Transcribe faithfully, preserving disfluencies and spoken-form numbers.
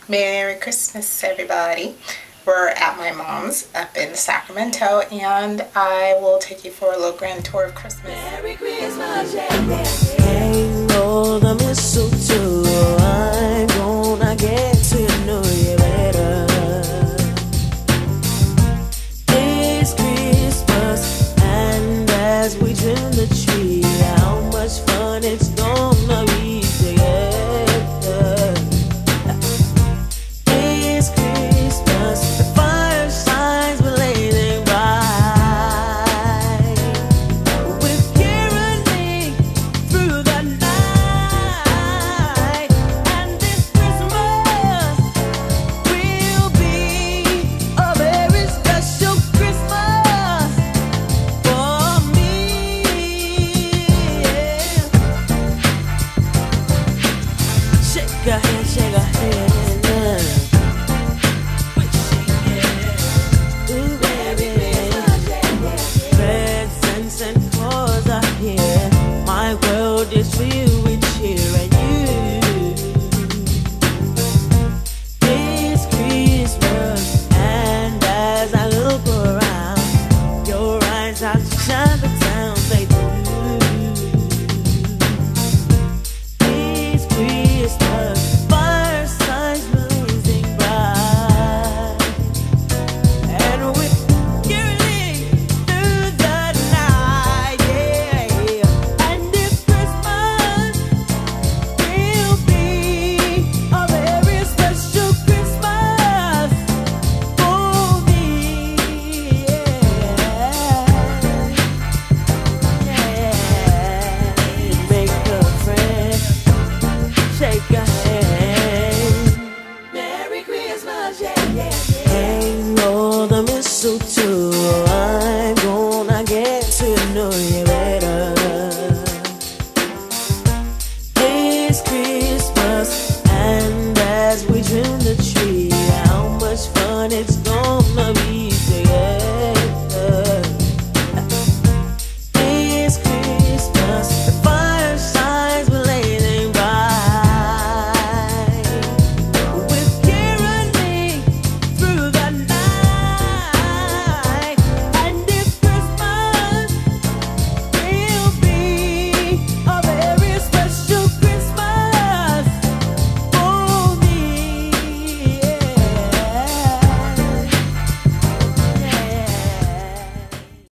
Merry Christmas, everybody. We're at my mom's up in Sacramento, and I will take you for a little grand tour of Christmas. Merry Christmas, yeah, yeah, yeah. Hang all the mistletoe. I'm gonna get to know you better. It's Christmas, and as we trim the tree, how much fun it's gonna be together. Shake a hand, shake a hand, yeah. Ooh, baby. Presents and clothes are here. My world is filled with cheer and you. It's Christmas, and as I look around, your eyes outshine the town they do. It's Christmas, firesides blazing bright, and we're yearning through the night, yeah. And this Christmas will be a very special Christmas for me, yeah. Yeah. Make a friend, shake a hand. Merry Christmas, yeah, yeah, yeah. Hang all the mistletoe. I'm gonna get to know you better. It's Christmas.